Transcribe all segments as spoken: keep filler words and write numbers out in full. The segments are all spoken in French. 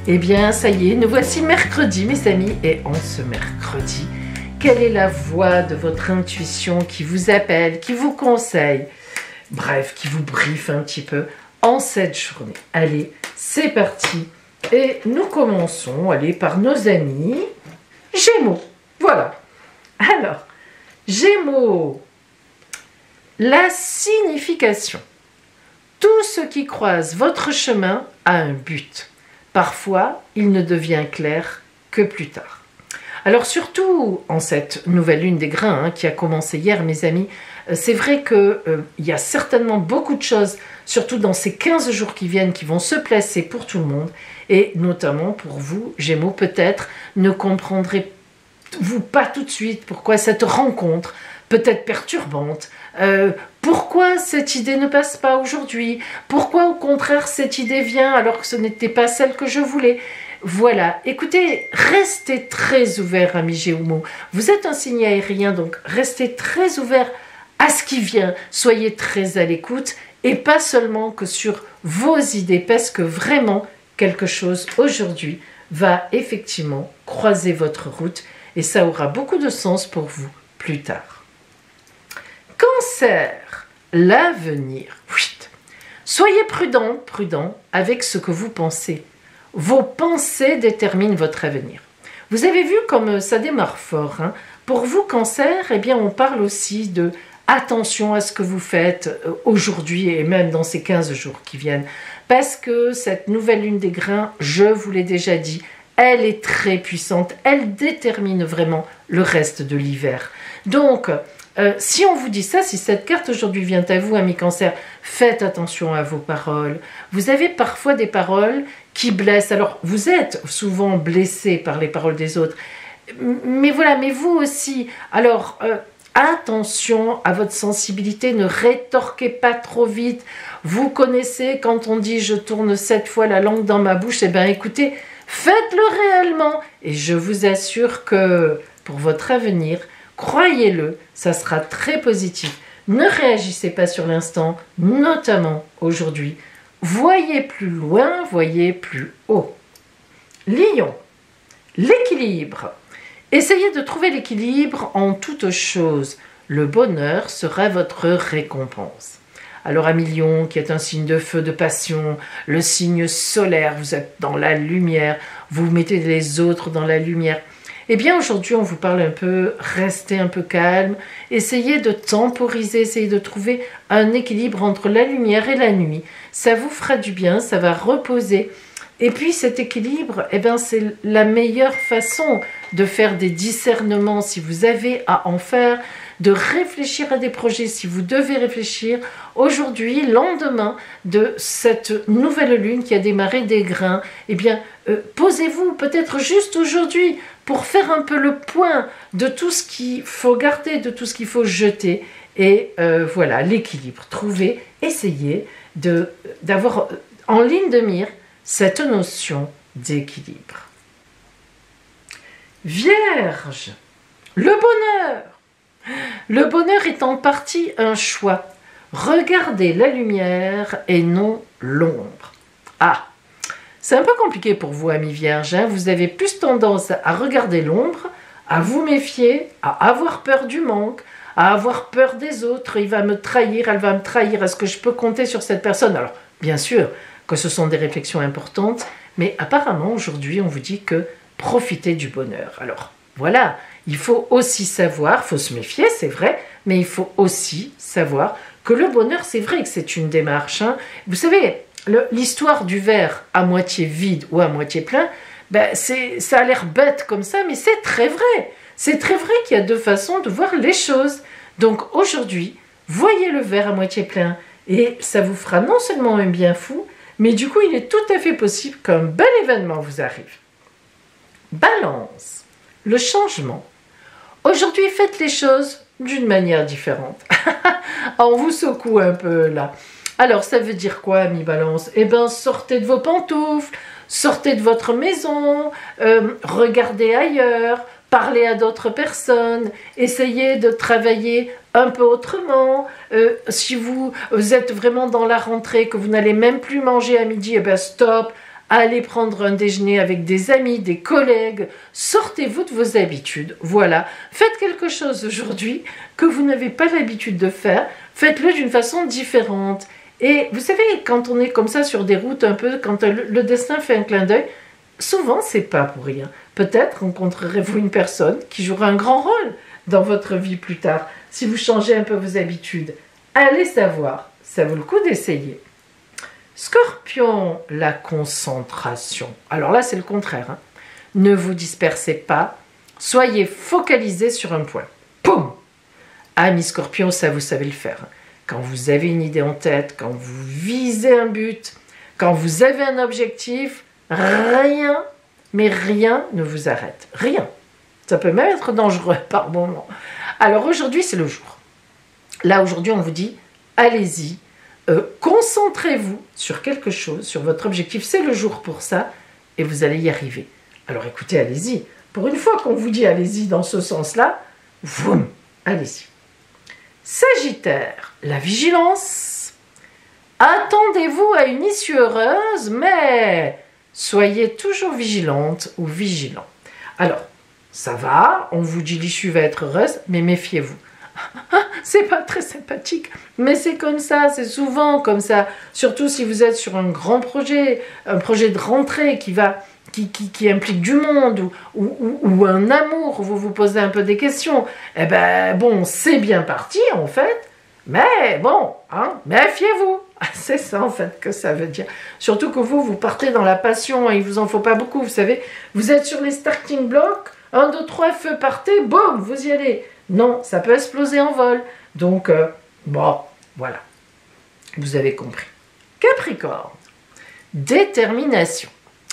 Eh bien, ça y est, nous voici mercredi, mes amis. Et en ce mercredi, quelle est la voix de votre intuition qui vous appelle, qui vous conseille, bref, qui vous briefe un petit peu en cette journée? Allez, c'est parti. Et nous commençons, allez, par nos amis Gémeaux. Voilà. Alors, Gémeaux, la signification. Tout ce qui croise votre chemin a un but. Parfois, il ne devient clair que plus tard. Alors surtout en cette nouvelle lune des grains hein, qui a commencé hier, mes amis, c'est vrai qu'il euh, y a certainement beaucoup de choses, surtout dans ces quinze jours qui viennent, qui vont se placer pour tout le monde, et notamment pour vous, Gémeaux, peut-être ne comprendrez-vous pas tout de suite pourquoi cette rencontre peut-être perturbante, euh, pourquoi cette idée ne passe pas aujourd'hui, pourquoi au contraire cette idée vient alors que ce n'était pas celle que je voulais. Voilà, écoutez, restez très ouverts, amis Gémeaux. Vous êtes un signe aérien, donc restez très ouverts à ce qui vient. Soyez très à l'écoute et pas seulement que sur vos idées, parce que vraiment quelque chose aujourd'hui va effectivement croiser votre route et ça aura beaucoup de sens pour vous plus tard. Cancer, l'avenir. Soyez prudent, prudent avec ce que vous pensez. Vos pensées déterminent votre avenir. Vous avez vu comme ça démarre fort. Hein? Pour vous, Cancer, eh bien, on parle aussi de attention à ce que vous faites aujourd'hui et même dans ces quinze jours qui viennent. Parce que cette nouvelle lune des grains, je vous l'ai déjà dit, elle est très puissante. Elle détermine vraiment le reste de l'hiver. Donc, Euh, si on vous dit ça, si cette carte aujourd'hui vient à vous, amis Cancer, faites attention à vos paroles. Vous avez parfois des paroles qui blessent. Alors, vous êtes souvent blessé par les paroles des autres. Mais voilà, mais vous aussi. Alors, euh, attention à votre sensibilité. Ne rétorquez pas trop vite. Vous connaissez quand on dit « je tourne sept fois la langue dans ma bouche », eh bien, écoutez, faites-le réellement. Et je vous assure que pour votre avenir, croyez-le, ça sera très positif. Ne réagissez pas sur l'instant, notamment aujourd'hui. Voyez plus loin, voyez plus haut. Lion, l'équilibre. Essayez de trouver l'équilibre en toutes choses. Le bonheur sera votre récompense. Alors, ami Lion, qui est un signe de feu, de passion, le signe solaire, vous êtes dans la lumière, vous mettez les autres dans la lumière. Eh bien, aujourd'hui, on vous parle un peu, restez un peu calme, essayez de temporiser, essayez de trouver un équilibre entre la lumière et la nuit. Ça vous fera du bien, ça va reposer. Et puis, cet équilibre, eh bien, c'est la meilleure façon de faire des discernements si vous avez à en faire, de réfléchir à des projets si vous devez réfléchir. Aujourd'hui, lendemain de cette nouvelle lune qui a démarré des grains, eh bien, euh, posez-vous peut-être juste aujourd'hui pour faire un peu le point de tout ce qu'il faut garder, de tout ce qu'il faut jeter. Et euh, voilà, l'équilibre. Trouvez, essayez de, d'avoir en ligne de mire cette notion d'équilibre. Vierge, le bonheur. Le bonheur est en partie un choix. Regardez la lumière et non l'ombre. Ah, c'est un peu compliqué pour vous, amis vierges. Hein. Vous avez plus tendance à regarder l'ombre, à vous méfier, à avoir peur du manque, à avoir peur des autres. Il va me trahir, elle va me trahir. Est-ce que je peux compter sur cette personne? Alors, bien sûr que ce sont des réflexions importantes, mais apparemment, aujourd'hui, on vous dit que profitez du bonheur. Alors, voilà, il faut aussi savoir, il faut se méfier, c'est vrai, mais il faut aussi savoir que le bonheur, c'est vrai que c'est une démarche. Hein. Vous savez, l'histoire du verre à moitié vide ou à moitié plein, ben c'est, ça a l'air bête comme ça, mais c'est très vrai. C'est très vrai qu'il y a deux façons de voir les choses. Donc aujourd'hui, voyez le verre à moitié plein et ça vous fera non seulement un bien fou, mais du coup, il est tout à fait possible qu'un bel événement vous arrive. Balance, le changement. Aujourd'hui, faites les choses d'une manière différente. On vous secoue un peu là. Alors, ça veut dire quoi, ami Balance? Eh bien, sortez de vos pantoufles, sortez de votre maison, euh, regardez ailleurs, parlez à d'autres personnes, essayez de travailler un peu autrement. Euh, si vous, vous êtes vraiment dans la rentrée, que vous n'allez même plus manger à midi, eh bien, stop, allez prendre un déjeuner avec des amis, des collègues, sortez-vous de vos habitudes, voilà. Faites quelque chose aujourd'hui que vous n'avez pas l'habitude de faire, faites-le d'une façon différente. Et vous savez, quand on est comme ça sur des routes un peu, quand le, le destin fait un clin d'œil, souvent c'est pas pour rien. Peut-être rencontrerez-vous une personne qui jouera un grand rôle dans votre vie plus tard, si vous changez un peu vos habitudes. Allez savoir, ça vaut le coup d'essayer. Scorpion, la concentration. Alors là, c'est le contraire. Hein. Ne vous dispersez pas, soyez focalisés sur un point. Poum! Ami Scorpion, ça vous savez le faire. Quand vous avez une idée en tête, quand vous visez un but, quand vous avez un objectif, rien, mais rien ne vous arrête. Rien. Ça peut même être dangereux par moment. Alors aujourd'hui, c'est le jour. Là, aujourd'hui, on vous dit, allez-y, euh, concentrez-vous sur quelque chose, sur votre objectif. C'est le jour pour ça, et vous allez y arriver. Alors écoutez, allez-y. Pour une fois qu'on vous dit allez-y dans ce sens-là, voum, allez-y. Sagittaire, la vigilance. Attendez-vous à une issue heureuse, mais soyez toujours vigilante ou vigilant. Alors, ça va, on vous dit l'issue va être heureuse, mais méfiez-vous. C'est pas très sympathique, mais c'est comme ça, c'est souvent comme ça. Surtout si vous êtes sur un grand projet, un projet de rentrée qui va, qui, qui, qui implique du monde ou, ou, ou un amour, où vous vous posez un peu des questions. Eh ben bon, c'est bien parti en fait, mais bon, hein, méfiez-vous. C'est ça en fait que ça veut dire. Surtout que vous, vous partez dans la passion et il vous en faut pas beaucoup, vous savez. Vous êtes sur les starting blocks, un, deux, trois, feu, partez, boum, vous y allez. Non, ça peut exploser en vol. Donc, euh, bon, voilà. Vous avez compris. Capricorne, détermination.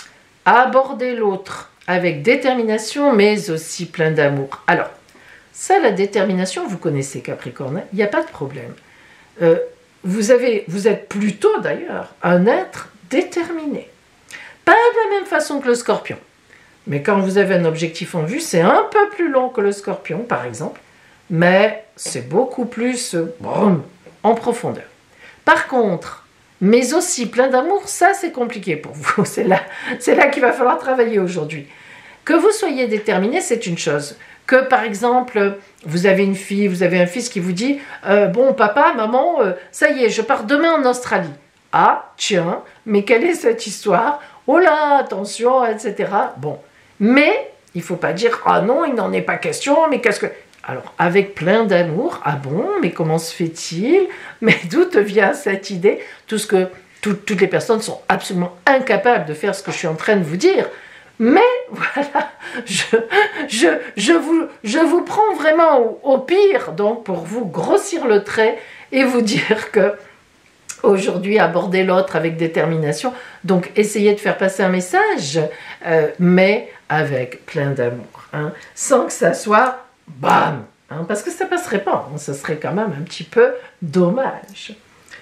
Aborder l'autre avec détermination, mais aussi plein d'amour. Alors, ça, la détermination, vous connaissez Capricorne, hein, il n'y a pas de problème. Euh, vous, avez, vous êtes plutôt, d'ailleurs, un être déterminé. Pas de la même façon que le Scorpion. Mais quand vous avez un objectif en vue, c'est un peu plus long que le Scorpion, par exemple, mais c'est beaucoup plus euh, brum, en profondeur. Par contre, mais aussi plein d'amour, ça c'est compliqué pour vous. C'est là, c'est là qu'il va falloir travailler aujourd'hui. Que vous soyez déterminé, c'est une chose. Que par exemple, vous avez une fille, vous avez un fils qui vous dit euh, « Bon, papa, maman, euh, ça y est, je pars demain en Australie. » Ah, tiens, mais quelle est cette histoire? Oh là, attention, et cetera. Bon. Mais il ne faut pas dire « Ah non, il n'en est pas question, mais qu'est-ce que... » Alors, avec plein d'amour, « Ah bon, mais comment se fait-il? Mais d'où te vient cette idée ?» Tout ce que tout, toutes les personnes sont absolument incapables de faire ce que je suis en train de vous dire. Mais voilà, je, je, je, vous, je vous prends vraiment au, au pire, donc pour vous grossir le trait et vous dire que aujourd'hui, aborder l'autre avec détermination, donc essayez de faire passer un message, euh, mais avec plein d'amour, hein, sans que ça soit bam, hein, parce que ça passerait pas, hein, ça serait quand même un petit peu dommage.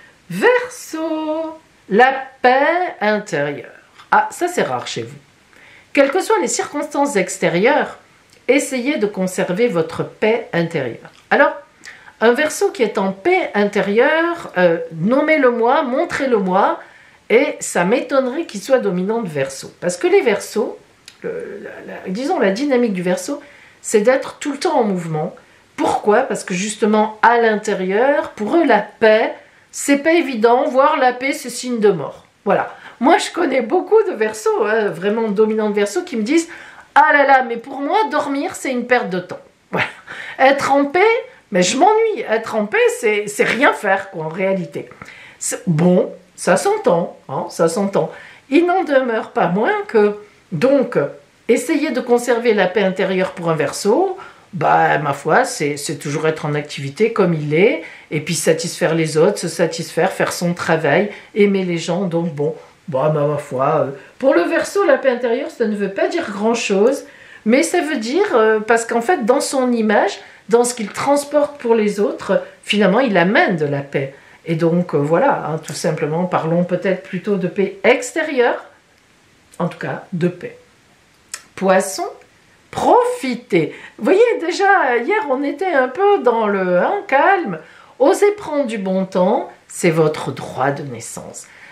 Verseau, la paix intérieure. Ah, ça c'est rare chez vous. Quelles que soient les circonstances extérieures, essayez de conserver votre paix intérieure. Alors, un Verseau qui est en paix intérieure, euh, nommez-le-moi, montrez-le-moi, et ça m'étonnerait qu'il soit dominant de Verseau. Parce que les Verseaux, le, la, la, disons la dynamique du Verseau, c'est d'être tout le temps en mouvement. Pourquoi? Parce que justement, à l'intérieur, pour eux, la paix, c'est pas évident, voire la paix, c'est signe de mort. Voilà. Moi, je connais beaucoup de Verseaux, hein, vraiment dominants de Verseau, qui me disent « Ah là là, mais pour moi, dormir, c'est une perte de temps. » Voilà. Être en paix, mais je m'ennuie. Être en paix, c'est rien faire, quoi, en réalité. Bon, ça s'entend, hein, ça s'entend. Il n'en demeure pas moins que, donc, essayer de conserver la paix intérieure pour un Verseau, bah, ma foi, c'est toujours être en activité comme il est, et puis satisfaire les autres, se satisfaire, faire son travail, aimer les gens, donc bon, bah, ma foi, euh, pour le Verseau, la paix intérieure, ça ne veut pas dire grand-chose, mais ça veut dire, euh, parce qu'en fait, dans son image, dans ce qu'il transporte pour les autres, finalement, il amène de la paix. Et donc, euh, voilà, hein, tout simplement, parlons peut-être plutôt de paix extérieure, en tout cas, de paix. Poisson, profitez. Vous voyez, déjà, hier, on était un peu dans le hein, calme. Osez prendre du bon temps, c'est votre droit de naissance.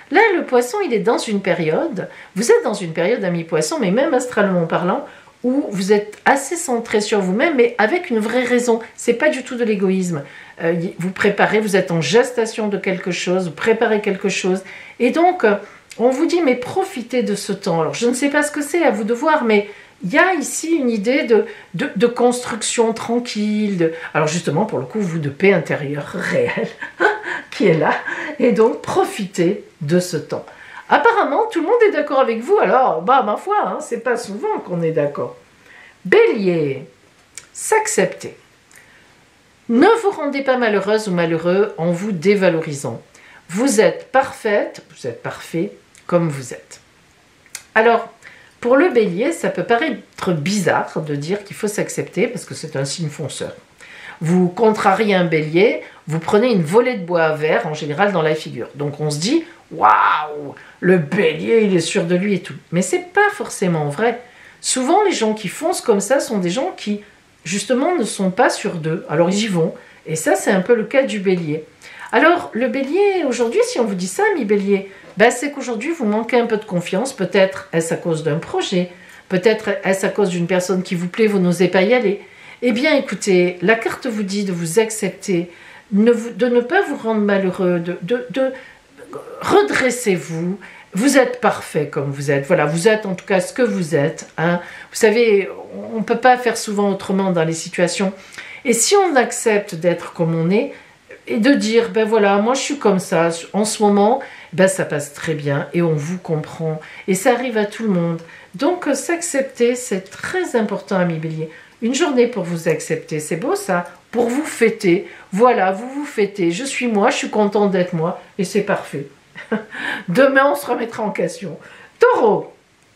Là, le poisson, il est dans une période, vous êtes dans une période, ami poisson, mais même astralement parlant, où vous êtes assez centré sur vous-même, mais avec une vraie raison. C'est pas du tout de l'égoïsme. Euh, vous préparez, vous êtes en gestation de quelque chose, vous préparez quelque chose. Et donc, euh, on vous dit, mais profitez de ce temps. Alors, je ne sais pas ce que c'est, à vous de voir, mais il y a ici une idée de, de, de construction tranquille. De, alors, justement, pour le coup, vous, de paix intérieure réelle qui est là. Et donc, profitez de ce temps. Apparemment, tout le monde est d'accord avec vous, alors, bah, ma foi, hein, c'est pas souvent qu'on est d'accord. Bélier, s'accepter. Ne vous rendez pas malheureuse ou malheureux en vous dévalorisant. Vous êtes parfaite, vous êtes parfait comme vous êtes. Alors, pour le bélier, ça peut paraître bizarre de dire qu'il faut s'accepter parce que c'est un signe fonceur. Vous contrariez un bélier, vous prenez une volée de bois à verre, en général dans la figure. Donc on se dit, waouh, le bélier, il est sûr de lui et tout. Mais c'est pas forcément vrai. Souvent, les gens qui foncent comme ça sont des gens qui, justement, ne sont pas sûrs d'eux. Alors ils y vont. Et ça, c'est un peu le cas du bélier. Alors, le bélier, aujourd'hui, si on vous dit ça, mi bélier, ben, c'est qu'aujourd'hui, vous manquez un peu de confiance. Peut-être est-ce à cause d'un projet. Peut-être est-ce à cause d'une personne qui vous plaît, vous n'osez pas y aller. Eh bien, écoutez, la carte vous dit de vous accepter, ne vous, de ne pas vous rendre malheureux, de, de, de redressez-vous. Vous êtes parfait comme vous êtes. Voilà, vous êtes en tout cas ce que vous êtes. Hein. Vous savez, on ne peut pas faire souvent autrement dans les situations. Et si on accepte d'être comme on est, et de dire, ben voilà, moi je suis comme ça, en ce moment, ben ça passe très bien et on vous comprend. Et ça arrive à tout le monde. Donc, s'accepter, c'est très important, ami bélier. Une journée pour vous accepter, c'est beau ça, pour vous fêter. Voilà, vous vous fêtez. Je suis moi, je suis contente d'être moi et c'est parfait. Demain, on se remettra en question. Taureau,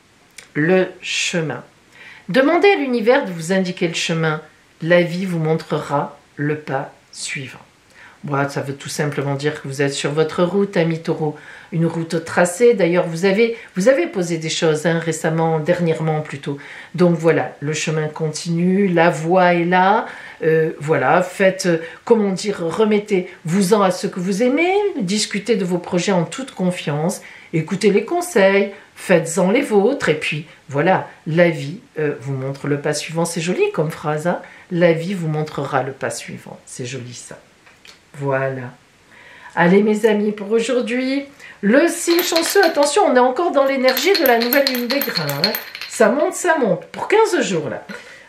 le chemin. Demandez à l'univers de vous indiquer le chemin. La vie vous montrera le pas suivant. Bon, ça veut tout simplement dire que vous êtes sur votre route, ami Taureau. Une route tracée. D'ailleurs, vous avez, vous avez posé des choses hein, récemment, dernièrement plutôt. Donc voilà, le chemin continue, la voie est là. Euh, voilà, faites, comment dire, remettez-vous-en à ce que vous aimez, discutez de vos projets en toute confiance, écoutez les conseils, faites-en les vôtres. Et puis voilà, la vie euh, vous montre le pas suivant. C'est joli comme phrase, hein. La vie vous montrera le pas suivant. C'est joli ça. Voilà. Allez mes amis, pour aujourd'hui, le signe chanceux, attention, on est encore dans l'énergie de la nouvelle lune des grains. Hein. Ça monte, ça monte, pour quinze jours là.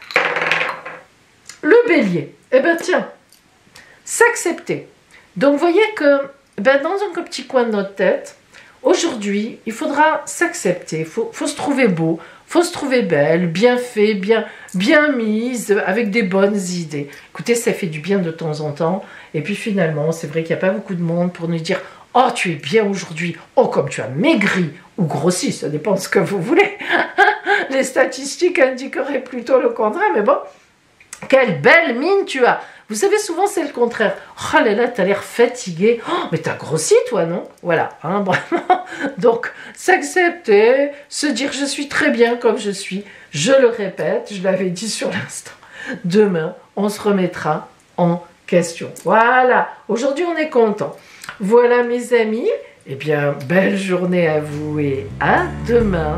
Le bélier, eh bien tiens, s'accepter. Donc vous voyez que ben, dans un petit coin de notre tête, aujourd'hui, il faudra s'accepter, il faut, faut se trouver beau, il faut se trouver belle, bien fait, bien, bien mise, avec des bonnes idées. Écoutez, ça fait du bien de temps en temps. Et puis finalement, c'est vrai qu'il n'y a pas beaucoup de monde pour nous dire « Oh, tu es bien aujourd'hui. Oh, comme tu as maigri ou grossi. » Ça dépend de ce que vous voulez. Les statistiques indiqueraient plutôt le contraire. Mais bon, quelle belle mine tu as. Vous savez, souvent, c'est le contraire. « Oh là là, tu as l'air fatigué. Oh, mais tu as grossi, toi, non ?» Voilà, hein, vraiment. Donc, s'accepter, se dire « Je suis très bien comme je suis. » Je le répète, je l'avais dit sur l'instant. Demain, on se remettra en question. Voilà, aujourd'hui on est content. Voilà mes amis, eh bien belle journée à vous et à demain.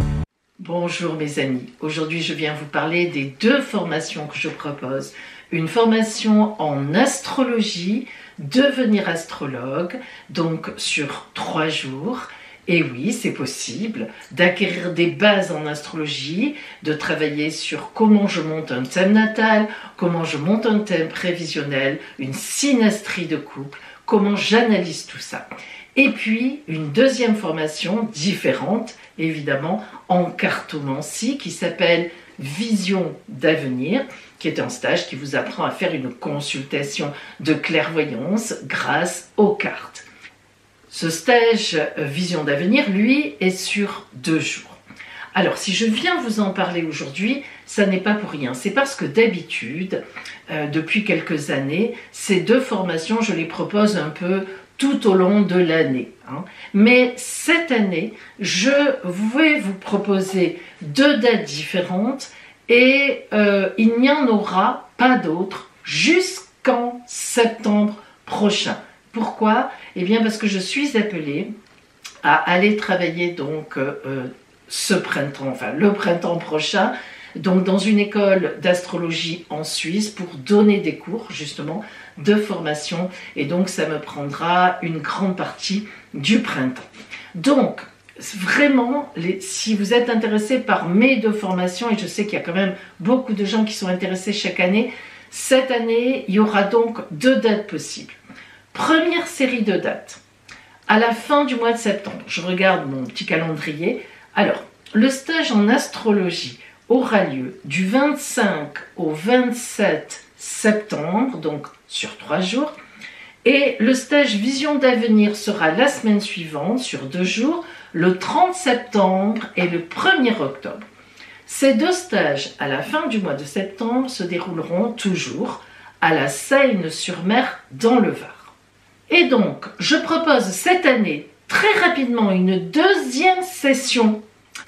Bonjour mes amis, aujourd'hui je viens vous parler des deux formations que je propose. Une formation en astrologie, devenir astrologue, donc sur trois jours. Et oui, c'est possible d'acquérir des bases en astrologie, de travailler sur comment je monte un thème natal, comment je monte un thème prévisionnel, une synastrie de couple, comment j'analyse tout ça. Et puis, une deuxième formation différente, évidemment, en cartomancie qui s'appelle Vision d'avenir, qui est un stage qui vous apprend à faire une consultation de clairvoyance grâce aux cartes. Ce stage Vision d'avenir, lui, est sur deux jours. Alors, si je viens vous en parler aujourd'hui, ça n'est pas pour rien. C'est parce que d'habitude, euh, depuis quelques années, ces deux formations, je les propose un peu tout au long de l'année. Hein. Mais cette année, je vais vous proposer deux dates différentes et euh, il n'y en aura pas d'autres jusqu'en septembre prochain. Pourquoi? Eh bien parce que je suis appelée à aller travailler donc euh, ce printemps, enfin le printemps prochain, donc dans une école d'astrologie en Suisse pour donner des cours justement de formation, et donc ça me prendra une grande partie du printemps. Donc vraiment, les, si vous êtes intéressé par mes deux formations, et je sais qu'il y a quand même beaucoup de gens qui sont intéressés chaque année, cette année il y aura donc deux dates possibles. Première série de dates à la fin du mois de septembre. Je regarde mon petit calendrier. Alors, le stage en astrologie aura lieu du vingt-cinq au vingt-sept septembre, donc sur trois jours. Et le stage Vision d'avenir sera la semaine suivante, sur deux jours, le trente septembre et le premier octobre. Ces deux stages, à la fin du mois de septembre, se dérouleront toujours à la Seine-sur-Mer, dans le Var. Et donc, je propose cette année, très rapidement, une deuxième session.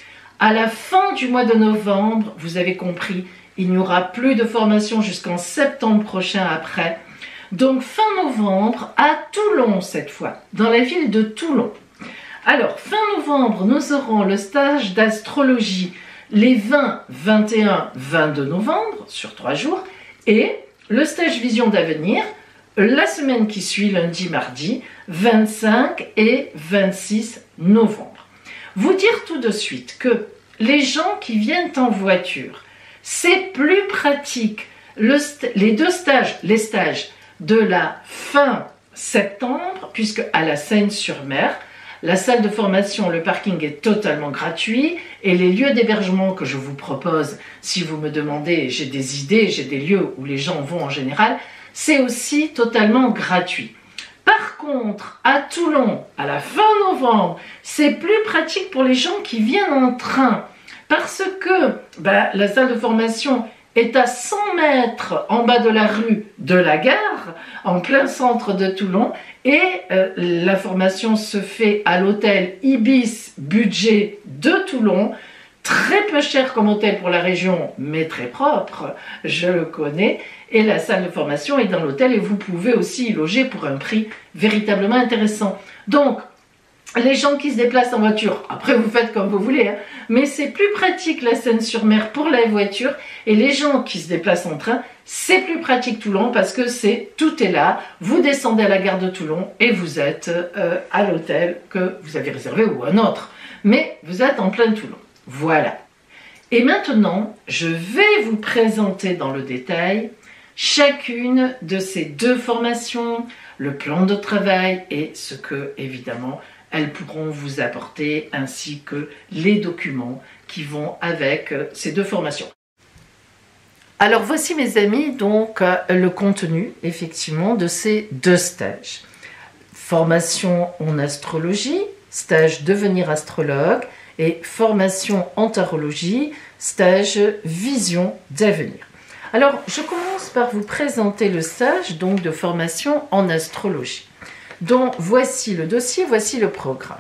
À la fin du mois de novembre, vous avez compris, il n'y aura plus de formation jusqu'en septembre prochain après. Donc fin novembre, à Toulon cette fois, dans la ville de Toulon. Alors, fin novembre, nous aurons le stage d'astrologie les vingt, vingt et un, vingt-deux novembre, sur trois jours, et le stage Vision d'avenir, la semaine qui suit, lundi, mardi, vingt-cinq et vingt-six novembre. Vous dire tout de suite que les gens qui viennent en voiture, c'est plus pratique. Le les deux stages, les stages de la fin septembre, puisque à la Seine-sur-Mer, la salle de formation, le parking est totalement gratuit, et les lieux d'hébergement que je vous propose, si vous me demandez, j'ai des idées, j'ai des lieux où les gens vont en général, c'est aussi totalement gratuit. Par contre, à Toulon, à la fin novembre, c'est plus pratique pour les gens qui viennent en train, parce que ben, la salle de formation est à cent mètres en bas de la rue de la gare, en plein centre de Toulon, et euh, la formation se fait à l'hôtel Ibis Budget de Toulon, très peu cher comme hôtel pour la région, mais très propre, je le connais, et la salle de formation est dans l'hôtel, et vous pouvez aussi y loger pour un prix véritablement intéressant. Donc, les gens qui se déplacent en voiture, après vous faites comme vous voulez, hein, mais c'est plus pratique la Seine-sur-Mer pour la voiture, et les gens qui se déplacent en train, c'est plus pratique Toulon parce que c'est tout est là, vous descendez à la gare de Toulon et vous êtes euh, à l'hôtel que vous avez réservé ou un autre, mais vous êtes en plein Toulon. Voilà. Et maintenant, je vais vous présenter dans le détail chacune de ces deux formations, le plan de travail et ce que, évidemment, elles pourront vous apporter, ainsi que les documents qui vont avec ces deux formations. Alors voici mes amis, donc le contenu, effectivement, de ces deux stages. Formation en astrologie, stage devenir astrologue, et formation en tarologie, stage vision d'avenir. Alors, je commence par vous présenter le stage donc de formation en astrologie. Donc, voici le dossier, voici le programme.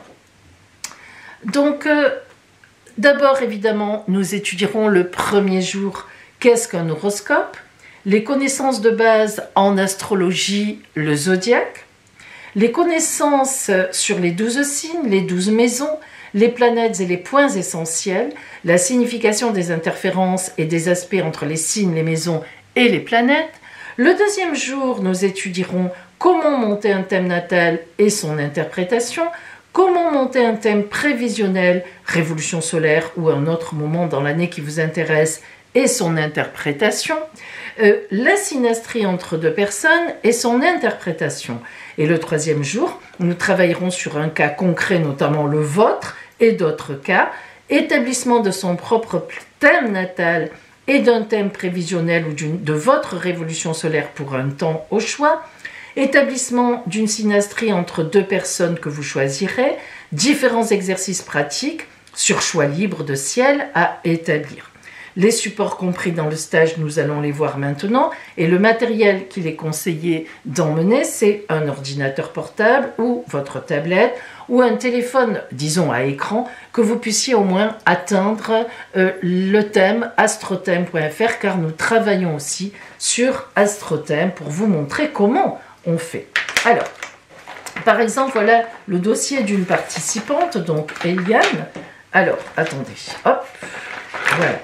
Donc, euh, d'abord, évidemment, nous étudierons le premier jour qu'est-ce qu'un horoscope, les connaissances de base en astrologie, le zodiaque, les connaissances sur les douze signes, les douze maisons, les planètes et les points essentiels, la signification des interférences et des aspects entre les signes, les maisons et les planètes. Le deuxième jour, nous étudierons comment monter un thème natal et son interprétation, comment monter un thème prévisionnel, révolution solaire ou un autre moment dans l'année qui vous intéresse et son interprétation, euh, la synastrie entre deux personnes et son interprétation. Et le troisième jour, nous travaillerons sur un cas concret, notamment le vôtre et d'autres cas, établissement de son propre thème natal et d'un thème prévisionnel ou de votre révolution solaire pour un temps au choix, établissement d'une synastrie entre deux personnes que vous choisirez, différents exercices pratiques sur choix libre de ciel à établir. Les supports compris dans le stage, nous allons les voir maintenant, et le matériel qu'il est conseillé d'emmener, c'est un ordinateur portable ou votre tablette ou un téléphone, disons à écran, que vous puissiez au moins atteindre euh, le thème astrothème point F R, car nous travaillons aussi sur astrothème pour vous montrer comment on fait. Alors, Par exemple, voilà le dossier d'une participante, donc Eliane. Alors, attendez, hop, voilà.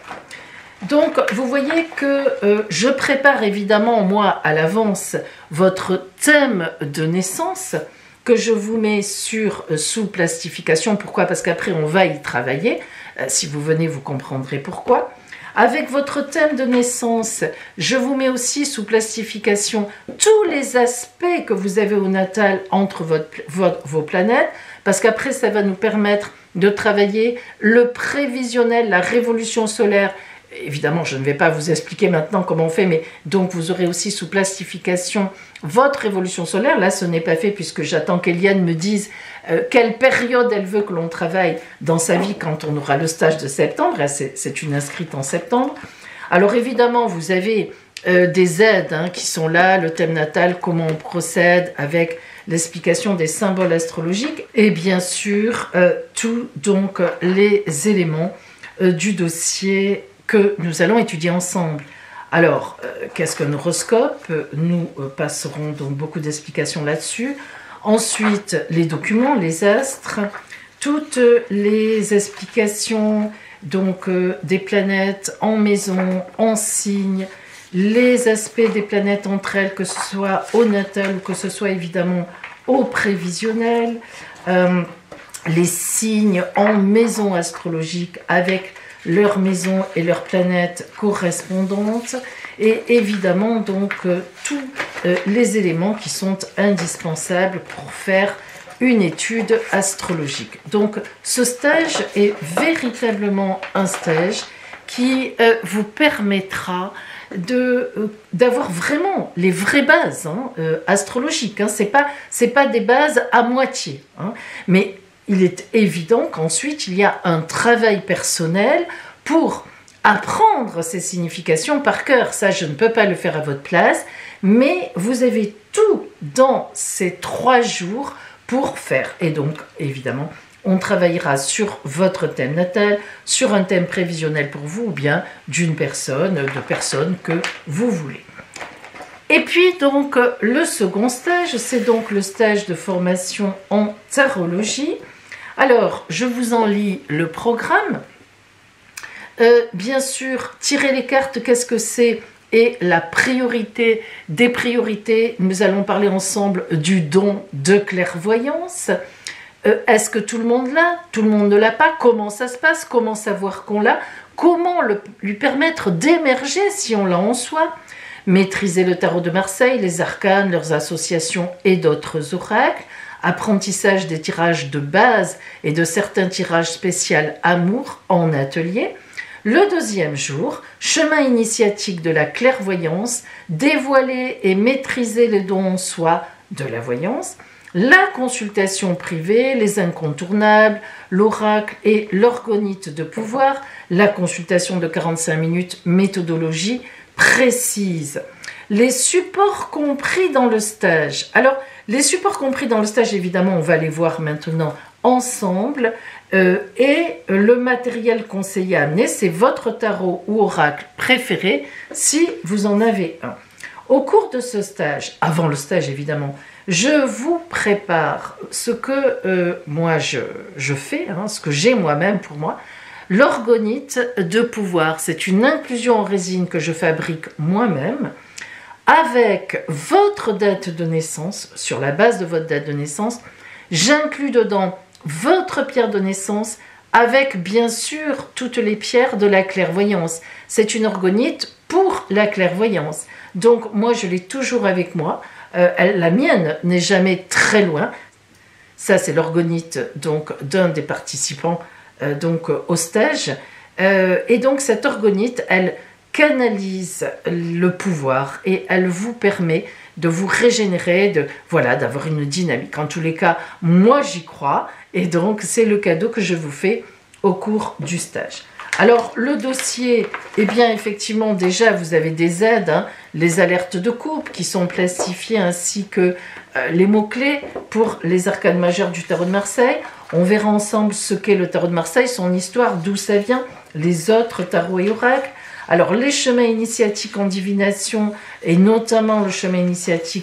Donc, vous voyez que euh, je prépare évidemment, moi, à l'avance, votre thème de naissance, que je vous mets sur euh, sous plastification. Pourquoi? Parce qu'après, on va y travailler. Euh, si vous venez, vous comprendrez pourquoi. Avec votre thème de naissance, je vous mets aussi sous plastification tous les aspects que vous avez au natal entre votre, votre, vos planètes, parce qu'après, ça va nous permettre de travailler le prévisionnel, la révolution solaire. Évidemment, je ne vais pas vous expliquer maintenant comment on fait, mais donc vous aurez aussi sous plastification votre révolution solaire. Là, ce n'est pas fait puisque j'attends qu'Eliane me dise euh, quelle période elle veut que l'on travaille dans sa vie quand on aura le stage de septembre. C'est une inscrite en septembre. Alors évidemment, vous avez euh, des aides hein, qui sont là, le thème natal, comment on procède avec l'explication des symboles astrologiques et bien sûr, euh, tous donc les éléments euh, du dossier que nous allons étudier ensemble. Alors, euh, qu'est-ce qu'un horoscope? Nous euh, passerons donc beaucoup d'explications là-dessus. Ensuite, les documents, les astres, toutes les explications donc euh, des planètes en maison, en signe, les aspects des planètes entre elles, que ce soit au natal ou que ce soit évidemment au prévisionnel, euh, les signes en maison astrologique avec leur maison et leur planète correspondantes, et évidemment donc euh, tous euh, les éléments qui sont indispensables pour faire une étude astrologique. Donc ce stage est véritablement un stage qui euh, vous permettra de euh, d'avoir vraiment les vraies bases hein, euh, astrologiques. Hein. C'est pas c'est pas des bases à moitié, hein, mais il est évident qu'ensuite, il y a un travail personnel pour apprendre ces significations par cœur. Ça, je ne peux pas le faire à votre place, mais vous avez tout dans ces trois jours pour faire. Et donc, évidemment, on travaillera sur votre thème natal, sur un thème prévisionnel pour vous, ou bien d'une personne, de personnes que vous voulez. Et puis donc le second stage, c'est donc le stage de formation en tarologie. Alors, je vous en lis le programme. Euh, bien sûr, tirer les cartes, qu'est-ce que c'est? Et la priorité des priorités, nous allons parler ensemble du don de clairvoyance. Euh, Est-ce que tout le monde l'a? Tout le monde ne l'a pas? Comment ça se passe? Comment savoir qu'on l'a? Comment le, lui permettre d'émerger si on l'a en soi? Maîtriser le tarot de Marseille, les arcanes, leurs associations et d'autres oracles. Apprentissage des tirages de base et de certains tirages spéciaux amour en atelier. Le deuxième jour, chemin initiatique de la clairvoyance, dévoiler et maîtriser les dons en soi de la voyance. La consultation privée, les incontournables, l'oracle et l'orgonite de pouvoir. La consultation de quarante-cinq minutes, méthodologie précise. Les supports compris dans le stage. Alors, les supports compris dans le stage, évidemment, on va les voir maintenant ensemble. Euh, et le matériel conseillé à amener, c'est votre tarot ou oracle préféré, si vous en avez un. Au cours de ce stage, avant le stage évidemment, je vous prépare ce que euh, moi je, je fais, hein, ce que j'ai moi-même pour moi. L'orgonite de pouvoir, c'est une inclusion en résine que je fabrique moi-même, avec votre date de naissance, sur la base de votre date de naissance. J'inclus dedans votre pierre de naissance, avec bien sûr toutes les pierres de la clairvoyance. C'est une orgonite pour la clairvoyance. Donc moi je l'ai toujours avec moi. Euh, elle, la mienne n'est jamais très loin. Ça c'est l'orgonite donc d'un des participants euh, donc au stage. Euh, et donc cette orgonite, elle canalise le pouvoir et elle vous permet de vous régénérer, de voilà, d'avoir une dynamique. En tous les cas, moi j'y crois et donc c'est le cadeau que je vous fais au cours du stage. Alors le dossier, eh bien effectivement déjà vous avez des aides, hein, les alertes de coupe qui sont plastifiées ainsi que euh, les mots-clés pour les arcanes majeures du tarot de Marseille. On verra ensemble ce qu'est le tarot de Marseille, son histoire, d'où ça vient, les autres tarots et oracles. Alors les chemins initiatiques en divination et notamment le chemin initiatique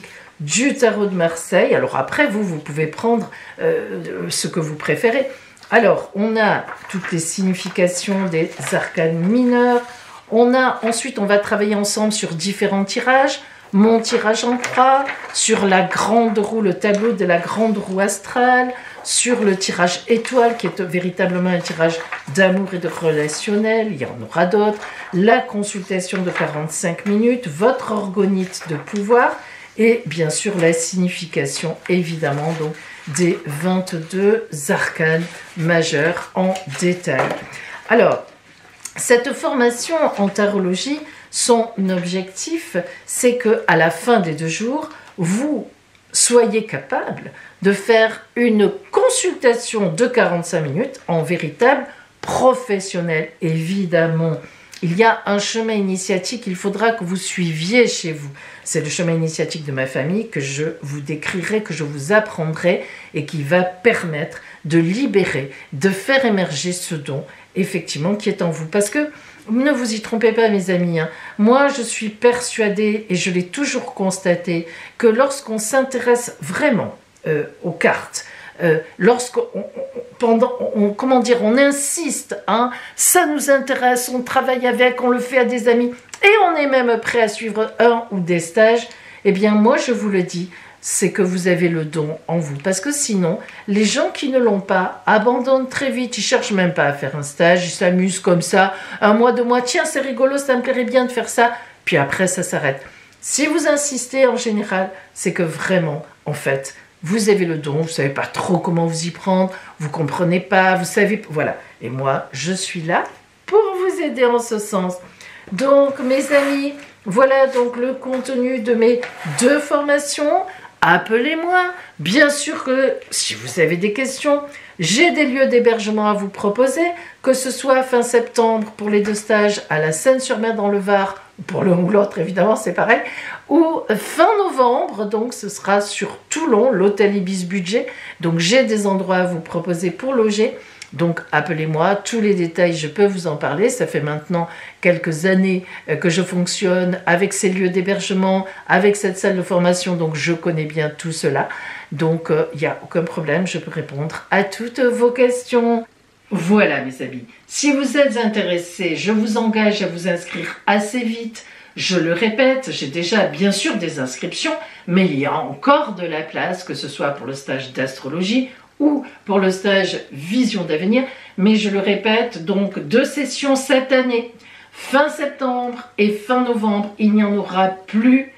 du tarot de Marseille. Alors après, vous, vous pouvez prendre euh, ce que vous préférez. Alors, on a toutes les significations des arcanes mineurs. On a, ensuite, on va travailler ensemble sur différents tirages. Mon tirage en croix, sur la grande roue, le tableau de la grande roue astrale, sur le tirage étoile, qui est véritablement un tirage d'amour et de relationnel. Il y en aura d'autres. La consultation de quarante-cinq minutes, votre orgonite de pouvoir, et bien sûr la signification, évidemment, donc, des vingt-deux arcanes majeurs en détail. Alors, cette formation en tarologie, son objectif, c'est que à la fin des deux jours, vous soyez capable de faire une consultation de quarante-cinq minutes en véritable professionnel. Évidemment, il y a un chemin initiatique, il faudra que vous suiviez chez vous. C'est le chemin initiatique de ma famille que je vous décrirai, que je vous apprendrai et qui va permettre de libérer, de faire émerger ce don, effectivement, qui est en vous. Parce que, ne vous y trompez pas, mes amis, hein. Moi, je suis persuadée, et je l'ai toujours constaté, que lorsqu'on s'intéresse vraiment euh, aux cartes, euh, lorsqu'on pendant, on, comment dire, on insiste, hein, ça nous intéresse, on travaille avec, on le fait à des amis, et on est même prêt à suivre un ou des stages, eh bien, moi, je vous le dis, c'est que vous avez le don en vous. Parce que sinon, les gens qui ne l'ont pas abandonnent très vite. Ils cherchent même pas à faire un stage. Ils s'amusent comme ça. Un mois, deux mois. Tiens, c'est rigolo, ça me plairait bien de faire ça. Puis après, ça s'arrête. Si vous insistez en général, c'est que vraiment, en fait, vous avez le don. Vous savez pas trop comment vous y prendre. Vous comprenez pas. Vous savez... Voilà. Et moi, je suis là pour vous aider en ce sens. Donc, mes amis, voilà donc le contenu de mes deux formations. Appelez-moi. Bien sûr que si vous avez des questions, j'ai des lieux d'hébergement à vous proposer, que ce soit fin septembre pour les deux stages à la Seine-sur-Mer dans le Var, pour l'un ou l'autre évidemment c'est pareil, ou fin novembre, donc ce sera sur Toulon, l'hôtel Ibis Budget. Donc j'ai des endroits à vous proposer pour loger. Donc appelez-moi, tous les détails, je peux vous en parler. Ça fait maintenant quelques années que je fonctionne avec ces lieux d'hébergement, avec cette salle de formation, donc je connais bien tout cela. Donc il euh, n'y a aucun problème, je peux répondre à toutes vos questions. Voilà mes amis, si vous êtes intéressés, je vous engage à vous inscrire assez vite. Je le répète, j'ai déjà bien sûr des inscriptions, mais il y a encore de la place, que ce soit pour le stage d'astrologie ou pour le stage Vision d'avenir, mais je le répète, donc deux sessions cette année, fin septembre et fin novembre, il n'y en aura plus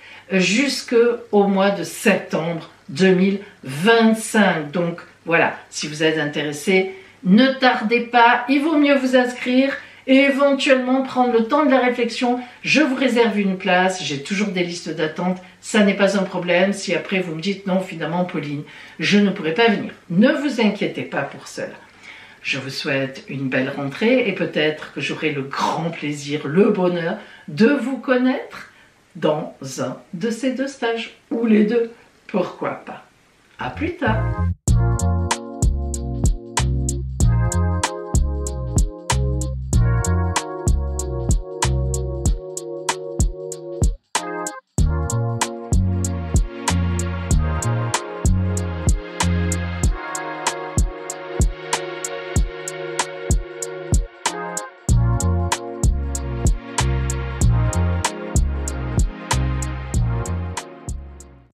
jusqu'au mois de septembre deux mille vingt-cinq. Donc voilà, si vous êtes intéressés, ne tardez pas, il vaut mieux vous inscrire et éventuellement prendre le temps de la réflexion. Je vous réserve une place, j'ai toujours des listes d'attente, ça n'est pas un problème. Si après vous me dites non, finalement Pauline, je ne pourrai pas venir, ne vous inquiétez pas pour cela. Je vous souhaite une belle rentrée et peut-être que j'aurai le grand plaisir, le bonheur de vous connaître dans un de ces deux stages, ou les deux, pourquoi pas. À plus tard.